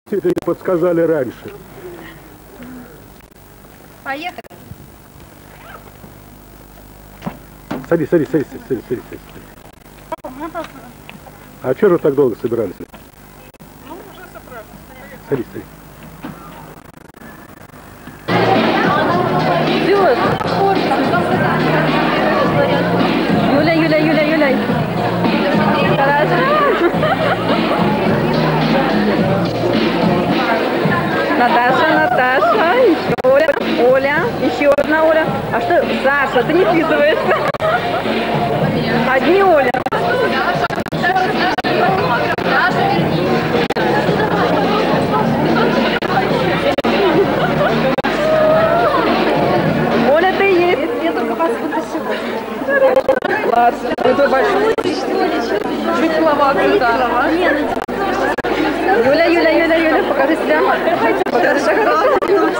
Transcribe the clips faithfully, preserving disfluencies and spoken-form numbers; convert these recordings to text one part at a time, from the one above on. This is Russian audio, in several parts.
Это не подсказали раньше. Поехали. Садись, садись, садись, садись, садись, садись. А что же вы так долго собирались? Ну, уже собрались. Садись, садись. Юля, Юля, Юля, Юля. Наташа, Наташа, еще Оля, Оля, еще одна Оля. А что, Саша, ты не вписываешься? Одни Оля. Оля, ты есть. Я только вас вытащу. Ладно, это большой. Чуть слова, да. Юля, Юля, Юля, Юля, покажи себя. Покажи себя.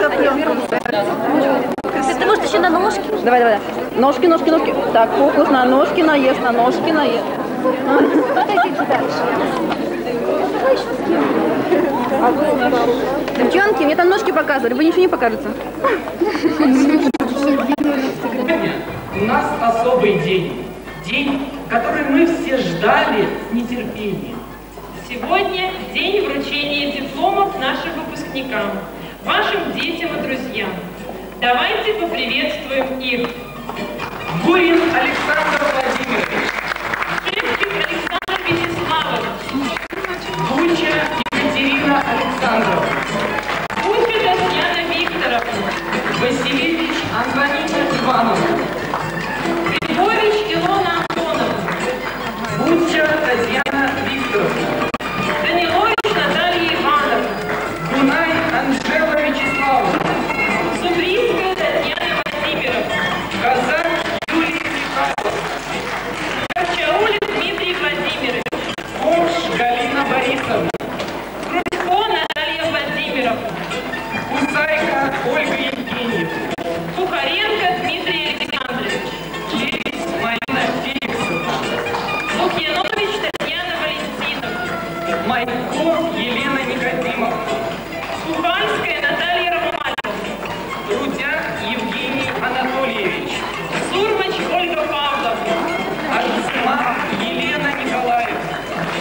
Ты можешь еще на ножки? Давай, давай. Ножки, ножки, ножки. Так, фокус на ножки наезд, на ножки наезд. Девчонки, мне там ножки показывали, вы ничего не покажете. У нас особый день. День, который мы все ждали с нетерпением. Сегодня день вручения дипломов нашим выпускникам, вашим детям и друзьям. Давайте поприветствуем их. Гурин Александр Владимирович. Шевчик Александр Вячеславович. Буча Екатерина Александровна. Буча Татьяна Викторовна. Василевич Антонита Ивановна. Григорьевич Илона Антоновна. Буча Татьяна Викторовна. Данилович Наталья Ивановна. Гунай Анжела Вячеславовна. Субрийская Татьяна Владимировна. Казак Юлия Михайловна. Корчаули Дмитрий Владимирович. Ковш Галина Борисовна. Крутько Наталья Владимировна. Кусайка Ольга Евгеньевна. Кухаренко Дмитрий Александрович. Лебедь Марина Феликсовна. Лукьянович Татьяна Валентиновна. Майков Елена Никодимовна. Кухальская Наталья Романовна. Рудяк Евгений Анатольевич. Сурмач Ольга Павловна. Арцемах Елена Николаевна.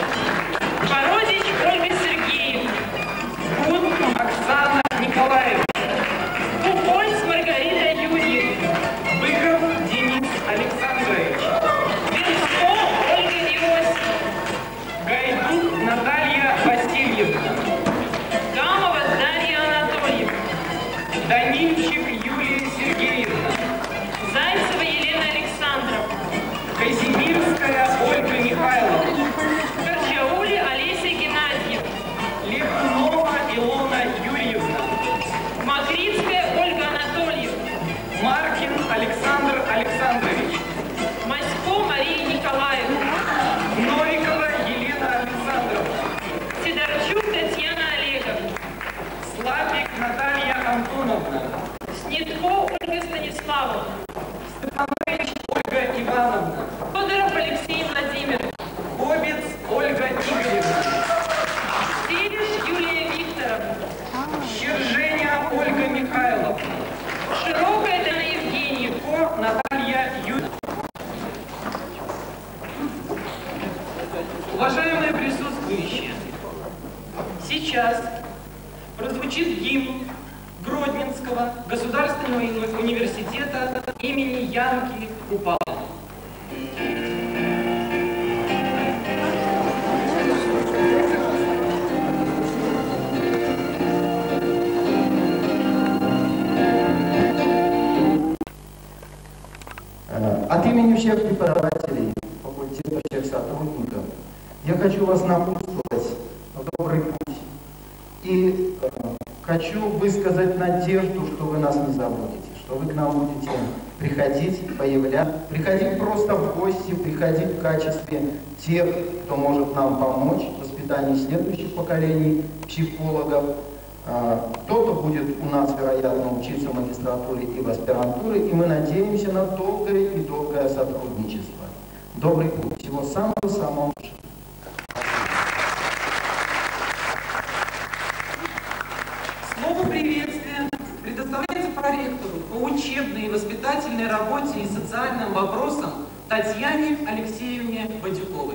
Бородич Ольга Сергеевна. Гуд Оксана Николаевна. Кухольц Маргарита Юрьевна. Быков Денис Александрович. Венско Ольга Иосифовна. Гайдук Наталья Васильевна. Гамова Дарья Анатольевна. Данильчик Юлия Сергеевна. Зайцева Елена Александровна. Казимирская Ольга Михайловна. Корчаули Олеся Геннадьевна. Легунова Илона Юрьевна. Макритская Ольга Анатольевна. Маркин Александр Александрович. Масько Мария Николаевна. Новикова Елена Александровна. Сидорчук Татьяна Олеговна. Слапик Наталья Антоновна. Снитко Ольга Станиславовна. Степанович Ольга Ивановна. Федоров Алексей Владимирович. Кобец Ольга Игоревна. Сереж Юлия Викторовна. Щерженя Ольга Михайловна. Широкая Дана Евгеньевна. Ко Наталья Юрьевна. Уважаемые присутствующие, сейчас прозвучит гимн Гродненского государственного университета имени Янки Купала. От имени всех преподавателей факультета, всех сотрудников, я хочу вас напутствовать в добрый путь. И э, хочу высказать надежду, что вы нас не забудете, что вы к нам будете приходить, появляться, приходить просто в гости, приходить в качестве тех, кто может нам помочь в воспитании следующих поколений психологов. Кто-то будет у нас, вероятно, учиться в магистратуре и в аспирантуре, и мы надеемся на долгое и долгое сотрудничество. Добрый путь. Всего самого-самого лучшего. Слово приветствия предоставляется проректору по учебной и воспитательной работе и социальным вопросам Татьяне Алексеевне Бадюковой.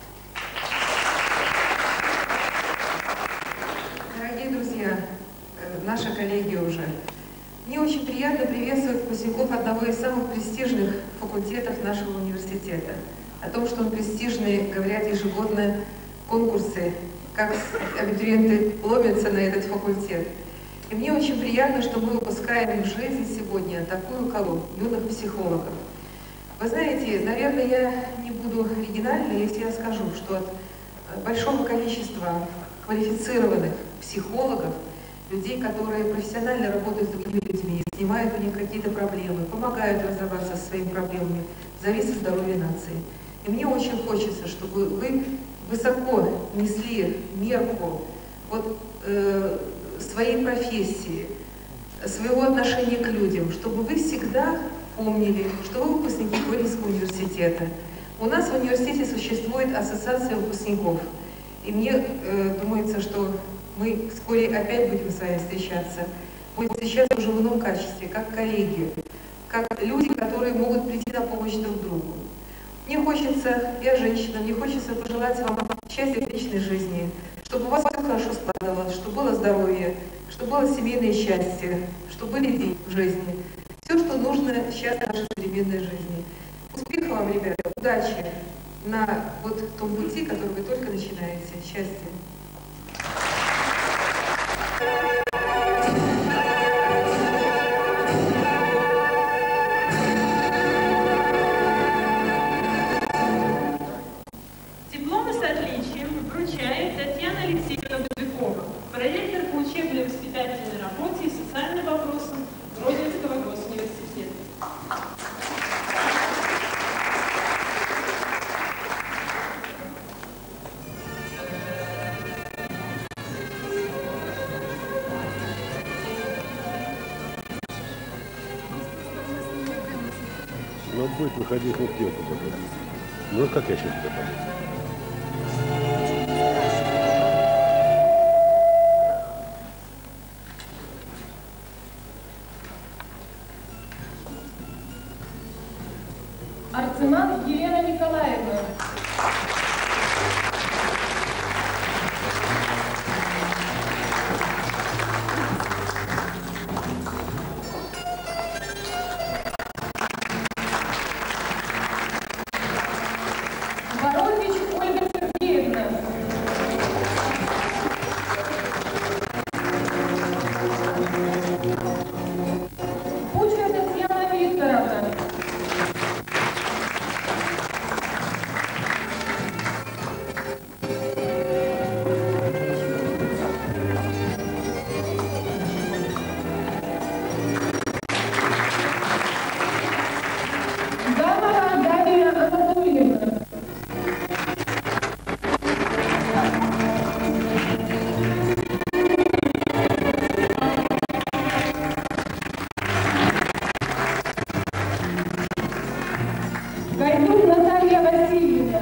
Дорогие друзья, наши коллеги уже, мне очень приятно приветствовать выпускников одного из самых престижных факультетов нашего университета. О том, что он престижный, говорят ежегодно конкурсы, как абитуриенты ломятся на этот факультет. И мне очень приятно, что мы выпускаем в жизни сегодня такую колонну юных психологов. Вы знаете, наверное, я не буду оригинальной, если я скажу, что от большого количества квалифицированных психологов, людей, которые профессионально работают с другими людьми, снимают у них какие-то проблемы, помогают разобраться со своими проблемами, зависит здоровье нации. И мне очень хочется, чтобы вы высоко несли мерку вот, э, своей профессии, своего отношения к людям, чтобы вы всегда помнили, что вы выпускники Гурьевского университета. У нас в университете существует ассоциация выпускников. И мне э, думается, что мы вскоре опять будем с вами встречаться. Будем встречаться уже в ином качестве, как коллеги, как люди, которые могут прийти на помощь друг другу. Мне хочется, я женщина, мне хочется пожелать вам счастья в личной жизни, чтобы у вас все хорошо складывалось, чтобы было здоровье, чтобы было семейное счастье, чтобы были деньги в жизни. Все, что нужно сейчас в нашей современной жизни. Успехов вам, ребята, удачи на вот том пути, который вы только начинаете. Счастья. Дипломы с отличием вручает Татьяна Алексеевна Бадюкова, проректор по учебной воспитательной работе и социальным вопросам Гродненского госуниверситета. Но будет выходить вот где-то потом. Ну, как я сейчас туда полезу? Арцеман Елена Николаевна. Ворович Ольга Сергеевна. Кучер Татьяна Викторовна. Гамара Дарья Анатольевна. Гайдук Наталья Васильевна.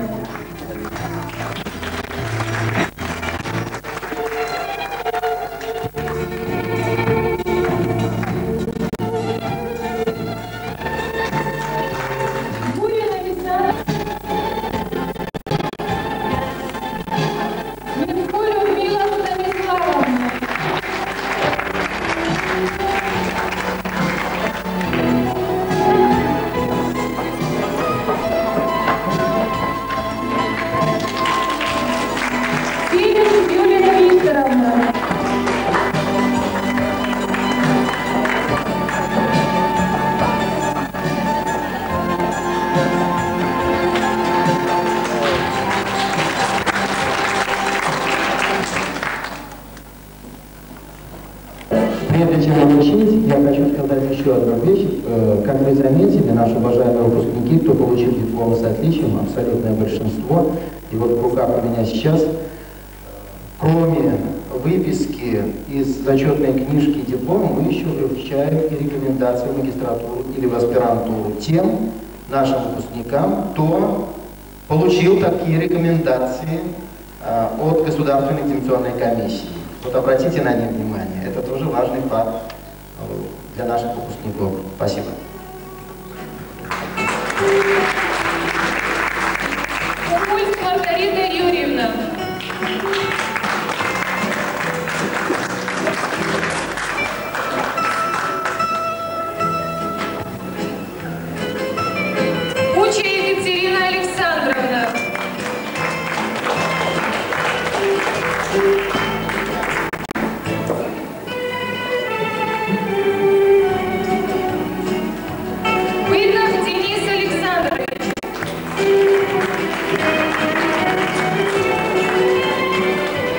Гурина Весна. Минко Людмила Станиславовна. Филин Юлия Викторовна. Прежде чем обучить, я хочу сказать еще одну вещь. Э, Как вы заметили, наши уважаемые выпускники, кто получил диплом с отличием, абсолютное большинство, и вот в руках у меня сейчас, кроме выписки из зачетной книжки диплома, мы еще вручаем и рекомендации в магистратуру или в аспирантуру тем нашим выпускникам, кто получил такие рекомендации э, от Государственной экзаменационной комиссии. Вот обратите на них внимание, это тоже важный факт для наших выпускников. Спасибо. Кукульс Маргарита Юрьевна. Куча Екатерина Александровна. Выдох Денис Александрович.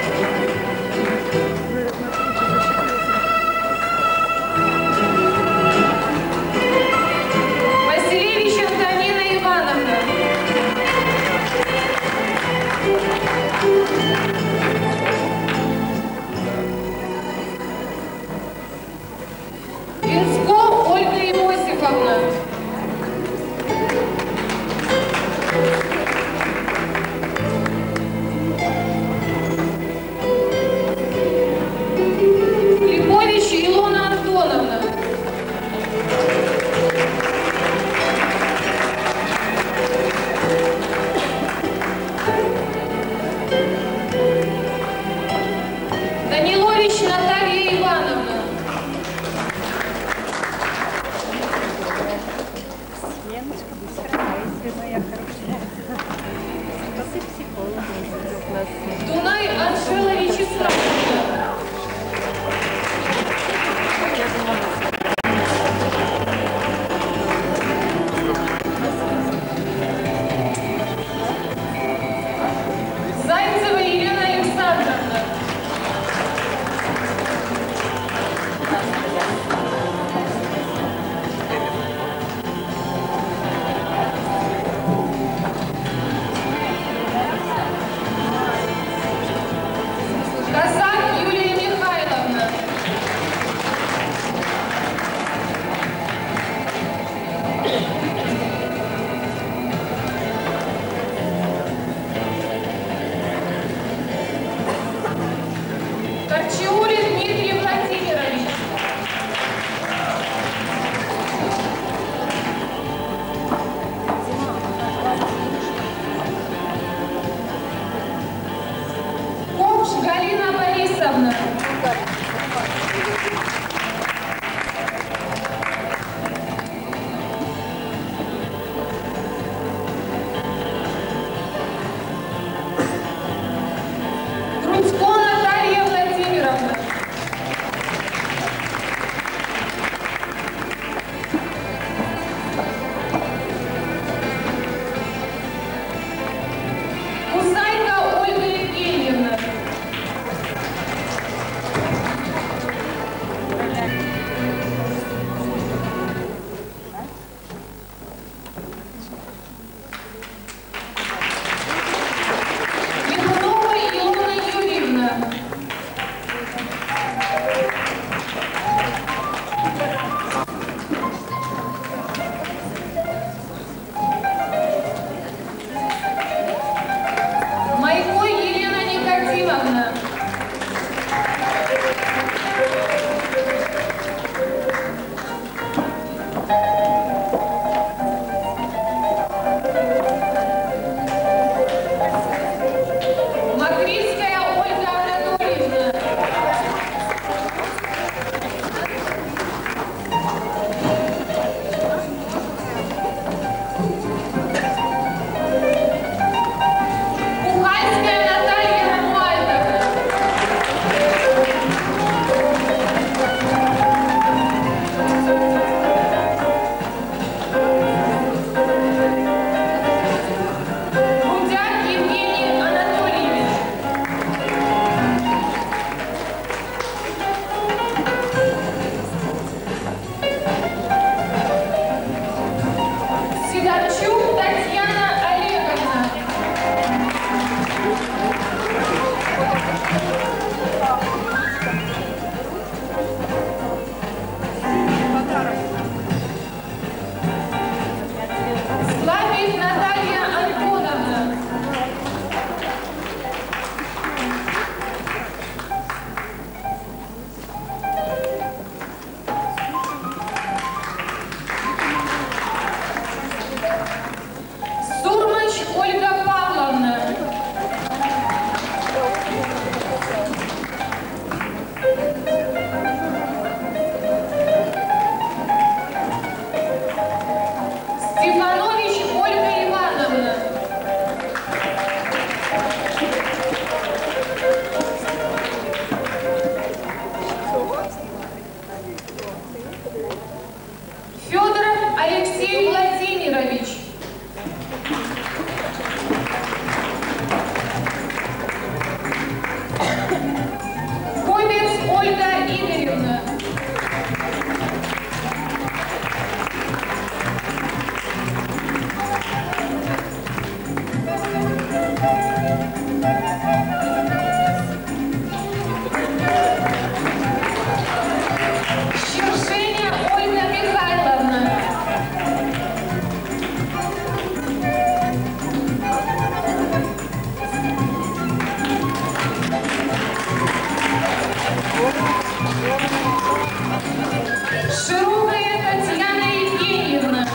Широкая Татьяна Евгеньевна.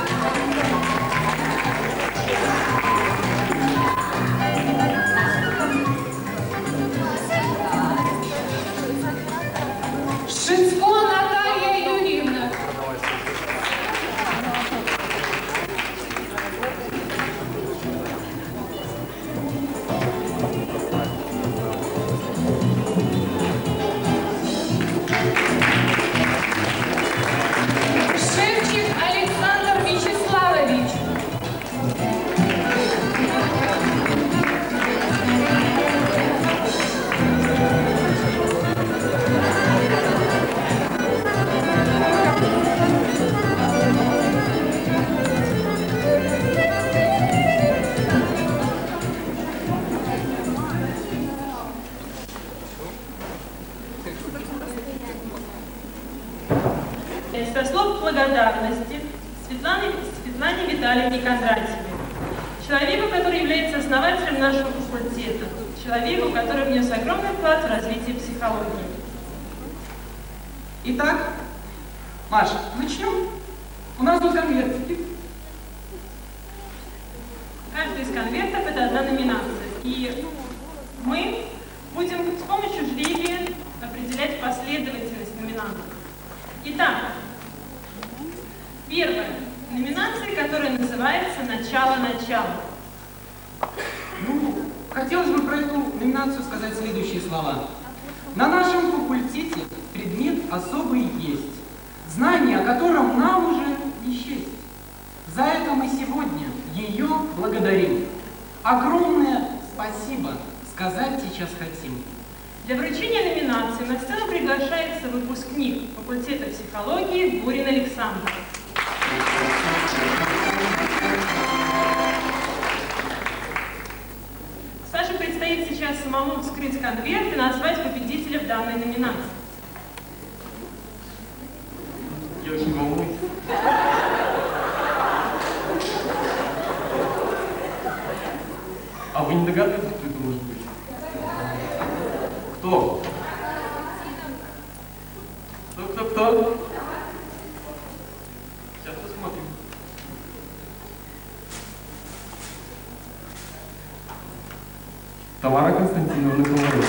Шицко Наталья Юрьевна. Шевчик Александр Вячеславович. Со слов благодарности Светлане, Светлане Витальевне Кондратьевой, человеку, который является основателем нашего факультета, человеку, который внес огромный вклад в развитие психологии. Итак, Маша, начнем. У нас тут конвертики. Каждый из конвертов – это одна номинация. И мы будем с помощью жребия определять последовательность номинантов. Итак, первая номинация, которая называется «Начало-начало». Ну, хотелось бы про эту номинацию сказать следующие слова. На нашем факультете предмет особый есть, знание о котором нам уже не счесть. За это мы сегодня ее благодарим. Огромное спасибо сказать сейчас хотим. Для вручения номинации на сцену приглашается выпускник факультета психологии Гурин Александр. Саше предстоит сейчас самому вскрыть конверт и назвать победителя в данной номинации. Я очень волнуюсь. А вы не догадываетесь, кто это может быть? Кто? Кто, кто, кто? Сейчас посмотрим. Тамара Константиновна Комарова.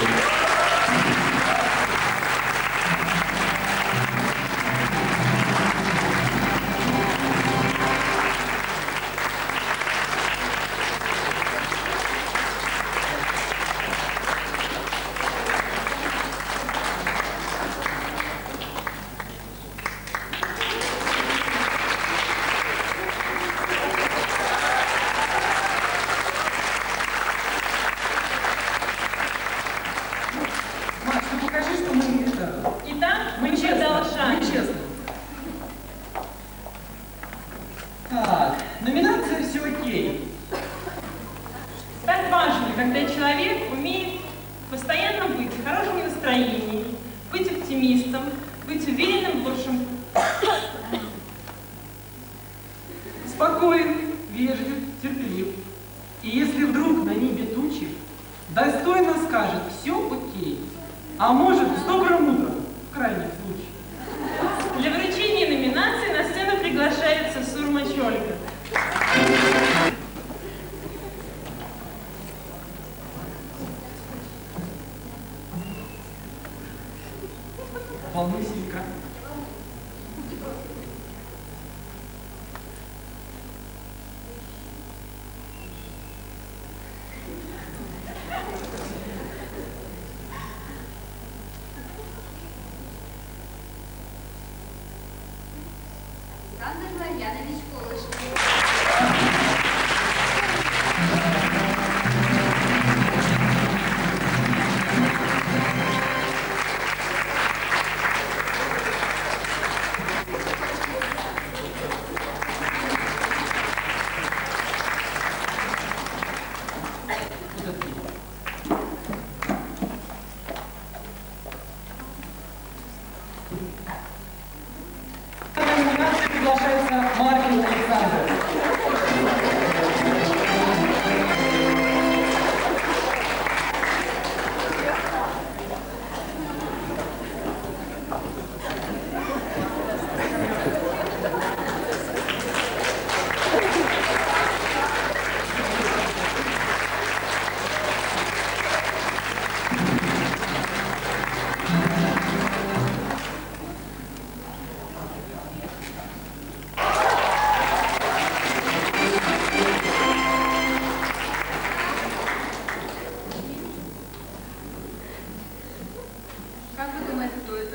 Кто это?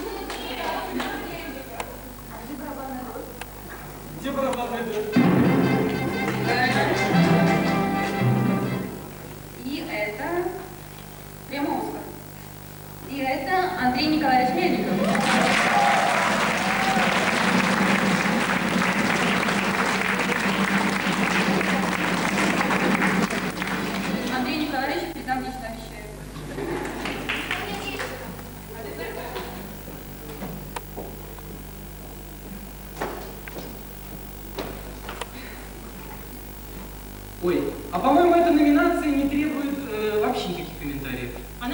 Где барабанная дробь? И это прямо Оскар. И это Андрей Николаевич Мельников. Андрей Николаевич передам лично, обещаю. Ой, а по-моему, эта номинация не требует э, вообще никаких комментариев. Она...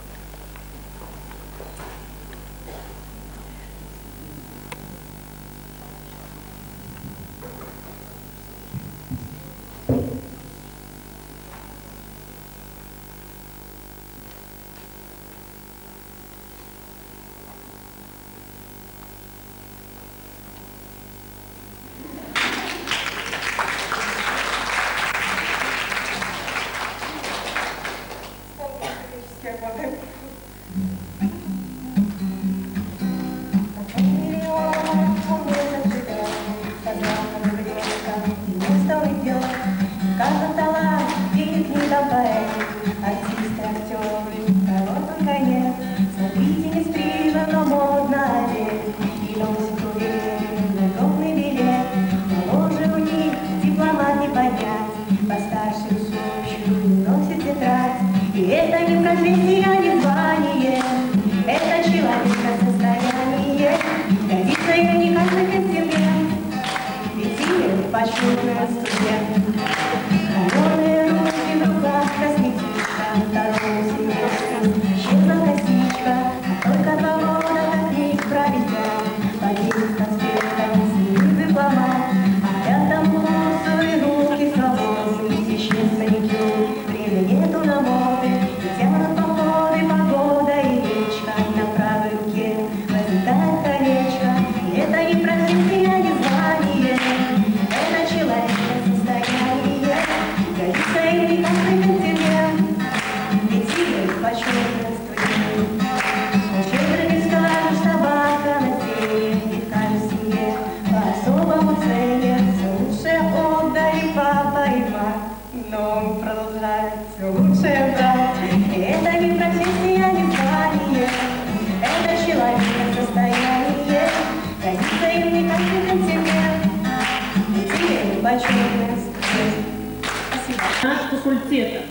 Наш факультет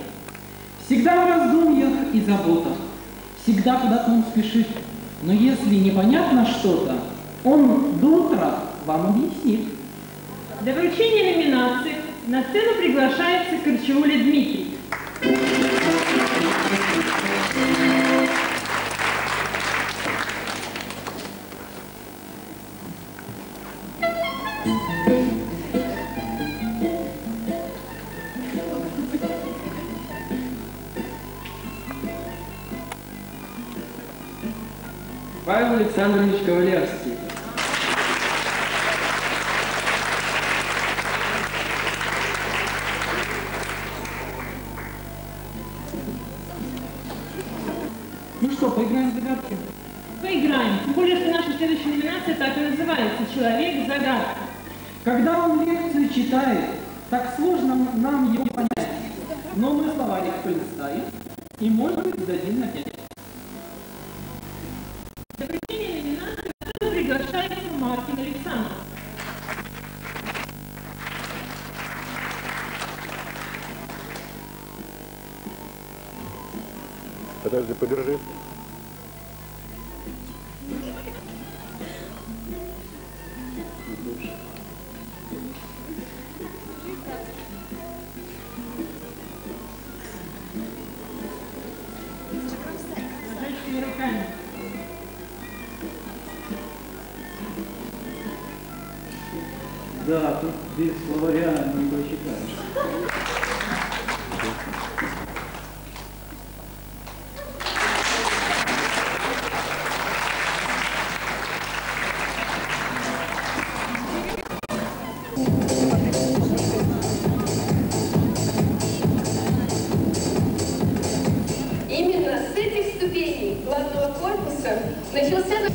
всегда в раздумьях и заботах, всегда куда-то он спешит. Но если непонятно что-то, он до утра вам объяснит. Для вручения номинации на сцену приглашается Корчевуля Дмитрий. Павел Александрович Ковалевский. Ну что, поиграем в загадки? Поиграем. Тем более, что наша следующая номинация так и называется «Человек-загадка». Когда он лекцию читает, так сложно нам его понять. Но мы словарик полистаем и, может быть, дадим на пять. Для вручения номинации приглашается Маркин Александр. Подожди, подержи. Нажатыми руками. Да, тут без словаря не прочитаешь. Именно с этих ступеней главного корпуса Начался...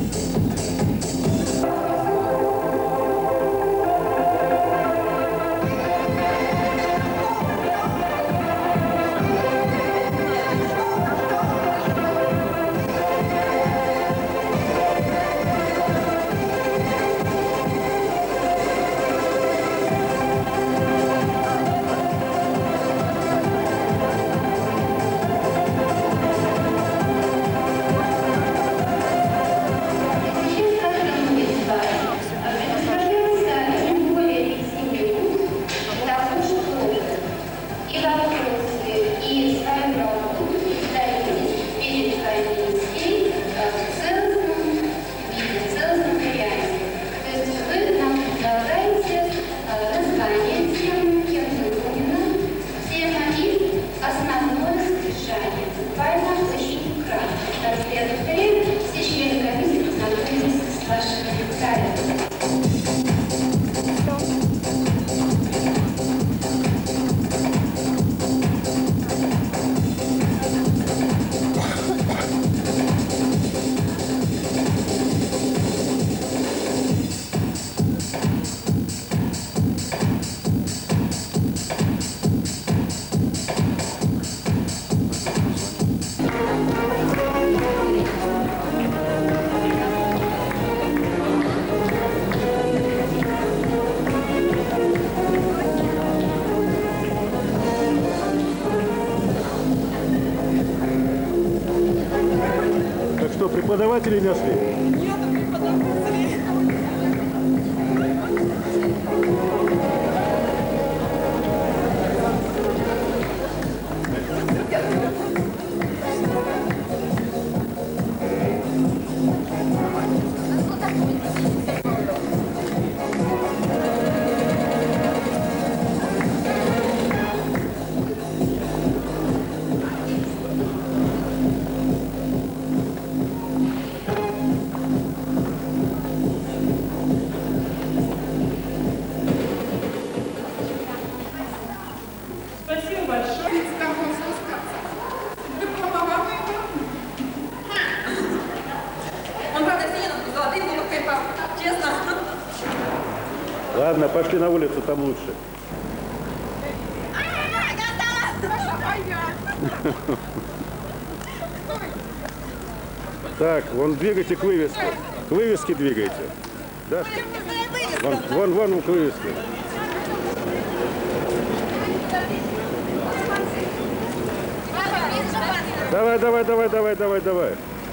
Что, преподавателей нашли? Нет, преподавателей. Спасибо большое. Он, правда, сидит с золотым, но как честно. Ладно, пошли на улицу, там лучше. Так, вон двигайте к вывеске. К вывеске двигайте. Да? Вон, вон, вон к вывеске. Давай, давай, давай, давай, давай, давай.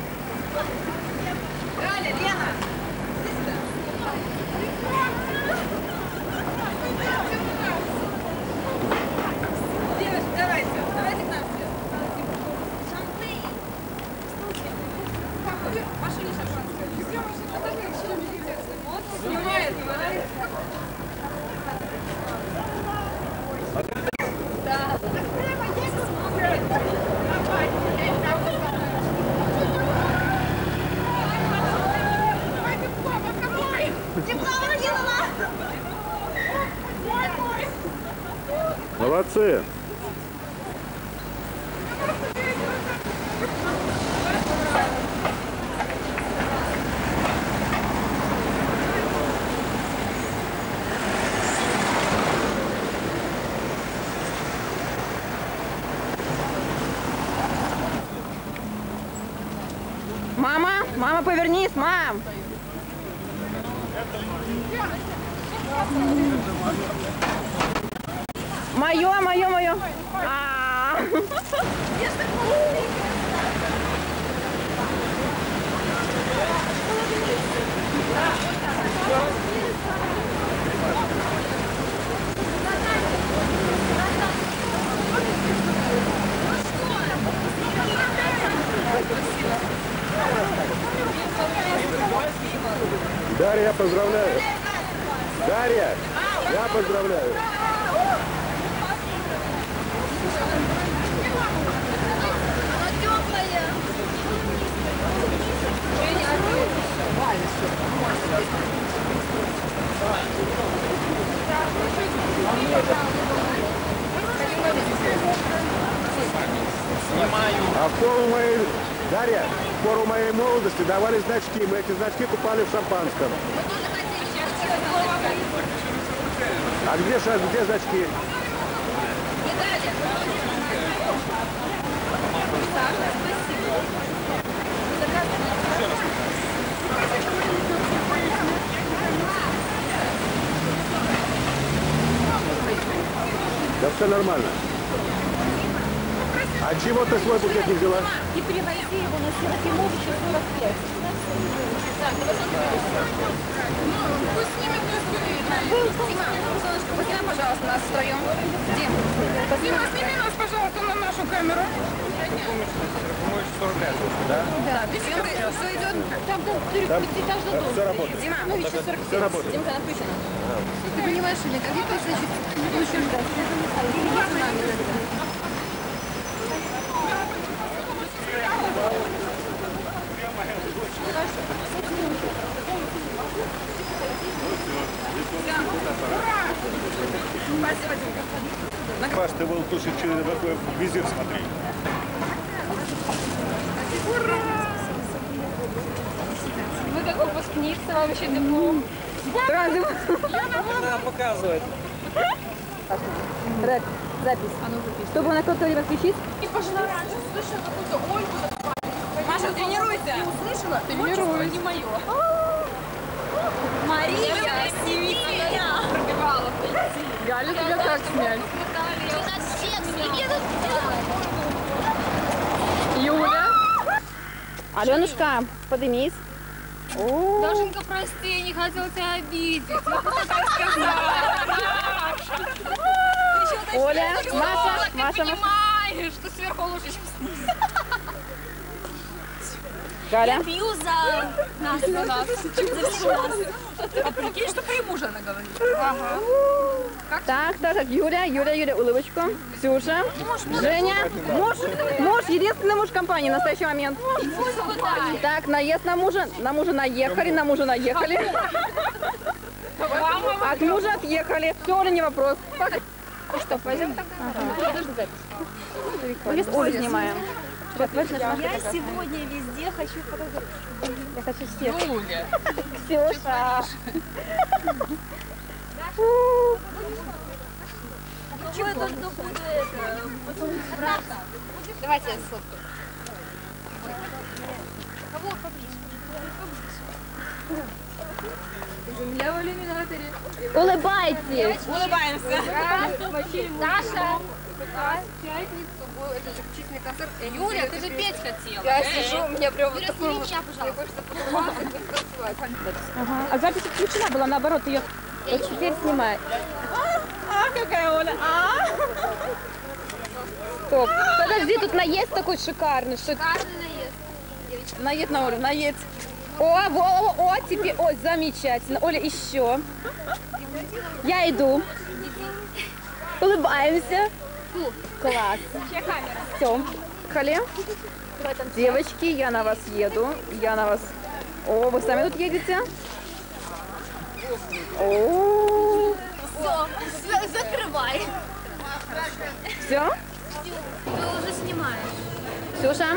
Молодцы! Мама, мама, повернись, мам! Мое, мое, мое! А -а -а. Дарья, я поздравляю. Дарья, я поздравляю. А в пору моей, Дарья, в пору моей молодости вместе, давали значки. Мы эти значки купали в шампанском. А где, ша- где значки? Да все нормально. А чего ты свой букет не взяла? И привози его на Серафимовича сорок пять. Возьми, пожалуйста, нас втроем. Дим, Дима, сними нас, пожалуйста, на нашу камеру. Да? Да, все идет. Там пятиэтажный дом. Все работает. Дима, Ну, еще сорок Все работает. Димка, она включена. Ты понимаешь, или как это значит, лучше ждать? Идите нами тогда. Спасибо, Димка. Паш, ты был тушить через визир, смотри. Вы как выпускник, с вами еще диплом. Она показывает. Рэп, запись. Что было на какое-то время включить? И пошла раньше, слышала какую-то Ольгу. Маша, тренируйся. Не услышала? Тренируйся. Не мое. Мария, сними меня. Пробивала. Галя, тебя как снять? Юля. Аленушка, поднимись. О, Дашенька, прости, я не хотела тебя обидеть. Я просто так сказала. Оля, Маша, Ты Маша, Маша. понимаешь, что сверху лучше, чем Галя. пью за нас, за нас, за всех нас. А прикинь, что про мужа она говорит. Ага. Так, так, так, Юля, Юля, Юля, улыбочку. Ксюша, Женя, муж, муж, единственный муж компании в настоящий момент. Так, наезд на мужа, на мужа наехали, на мужа наехали. От мужа отъехали. Все, Оля, не вопрос. Так. Ну что, пойдем? Ага. Олю снимаем. Я сегодня везде хочу фотографировать. Я хочу всех. Юля. Ксюша. Чего я должна буду это? Давайте я сфоткаю. Кого поближе? У меня в иллюминаторе. Улыбайтесь. Улыбаемся. Даша. В пятницу был этот заключительный концерт. Юля, ты же петь хотела. Я сижу, у меня прям вот Юля, такой сними вот... меня, Мне пожалуйста. хочется потанцевать, и потанцевать. Ага. А запись включена была, наоборот, ее вот теперь снимай. А, какая Оля. А? Стоп. Подожди, тут наезд такой шикарный. Шик... Шикарный наезд. Наезд на Олю, наезд. О, о, о, теперь, ой, замечательно. Оля, еще. Я иду. Улыбаемся. Класс. Все. Поехали. Девочки, я на вас еду. Я на вас... О, вы сами тут едете? О, Все, закрывай. все? Ты уже снимаешь. Ксюша?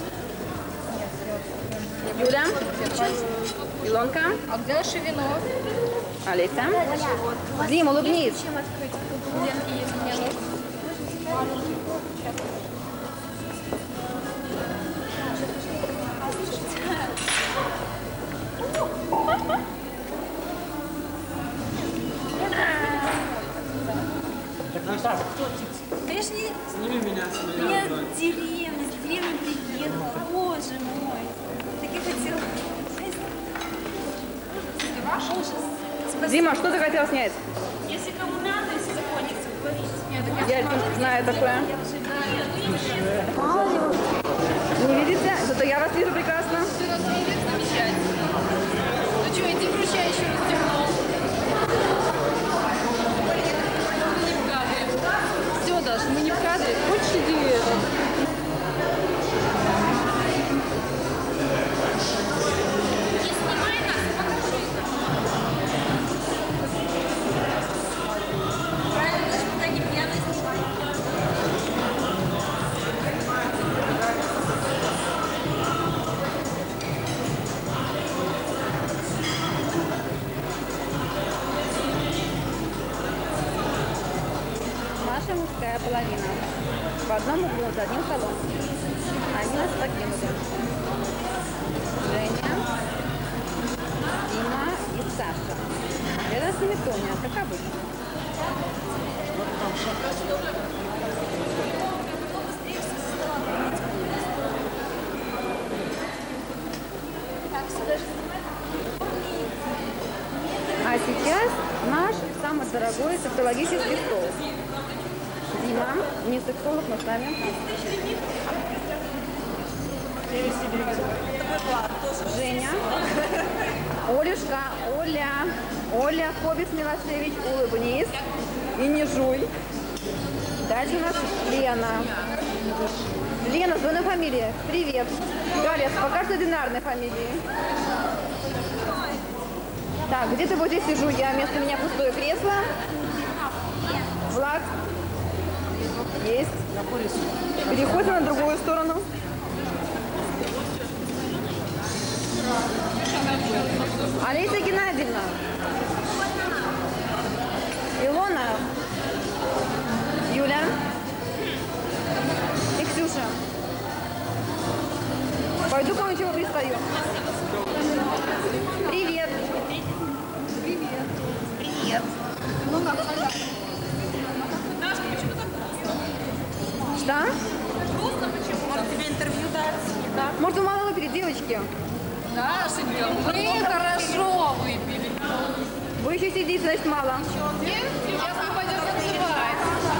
Юля? Илонка? А где наше вино? Олеся? Дим, улыбнись. Чем открыть? Ленки есть у меня. Так, ну так. Я ж не... Сними меня с моей Я одной. в деревню, с деревни приехала. Боже мой. Так я хотела... Ужас. Дима, что ты хотел снять? Если кому надо, если закончится, говорите. Я знаю такое. Не видите? Зато я вас вижу прекрасно. Ты нас видишь? Замечательно. Ну что, иди включай еще раз темно. Не в кадре. Все, Даш, мы не в кадре. Хочешь иди? Не снимай нас, покажи нам. Правильно, даже пока не пьяный снимай. половина. В одном углу за одним столом. Они нас покинули. Женя, Дима и Саша. Это с ними Тоня, как обычно. А сейчас наш самый дорогой сексологический стол. Дима, не сексолог, но с нами. Женя, Олюшка, Оля, Оля, Хоббит Милошевич, улыбнись и не жуй. Дальше у нас Лена. Лена, звонок фамилия. Привет. Галя, пока что одинарной фамилии. Так, где-то вот здесь сижу я, вместо меня пустое кресло. Влад. Есть. Переходим на другую сторону. Олеся Геннадьевна. Илона. Юля. И Ксюша. Пойду кое-чего пристаю. Привет. Привет. Привет. Ну как, Даша, почему так грустно? Что? Грустно почему? Может тебе интервью дать? Да? Может вы мало выпили, девочки? Да, Шенька, мы хорошо выпили. Вы еще сидите, значит мало. Нет, сейчас мы пойдем танцевать.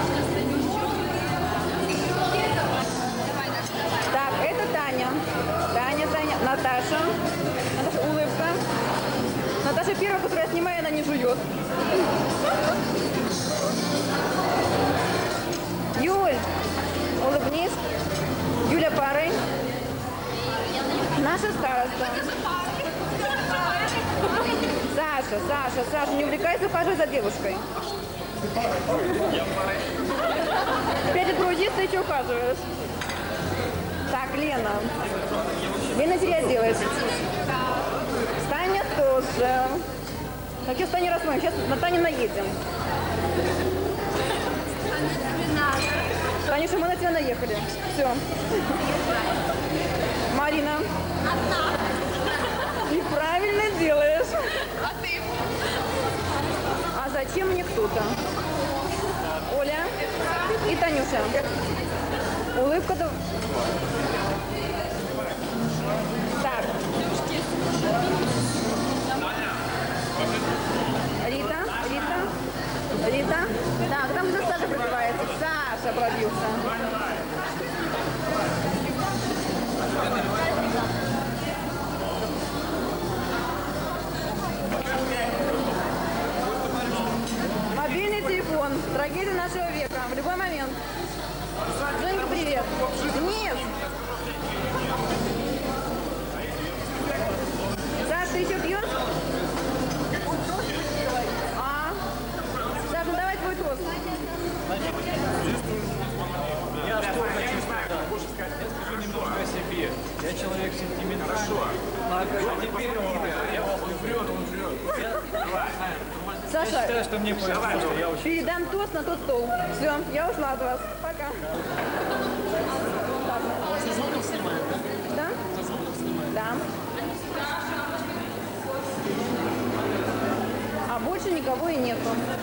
Так, это Таня. Таня, Таня, Наташа. Наташа, улыбка. Наташа первая, которую я снимаю, она не жует. Юль, улыбнись. Юля парой. Наша староста. Саша, Саша, Саша, не увлекайся, ухаживай за девушкой. Опять друзей, ты что ухаживаешь? Так, Лена. Лена переоделась. Таня тоже. Так, сейчас Таню рассмотрим. Сейчас на Таню наедем. Танюша, мы на тебя наехали. Все. Марина. Неправильно делаешь. А ты? А зачем мне кто-то? Оля и Танюша. Улыбка-то... Так. Рита, Рита, Рита. Так, там уже Саша пробивается. Саша пробился. Мобильный телефон. Трагедия нашего века. В любой момент. Женька, привет. Нет. Саш, ты еще пьешь? А? Саш, ну давай твой тост. Я что хочу сказать? Я скажу немножко о себе. Я человек сентиментальный. Хорошо. А теперь я вас врет, он врет. Саша, я считаю, что мне повезло, что я очень... Передам тост на тот стол. Все, я ушла от вас. Пока. Да? Да. А больше никого и нету.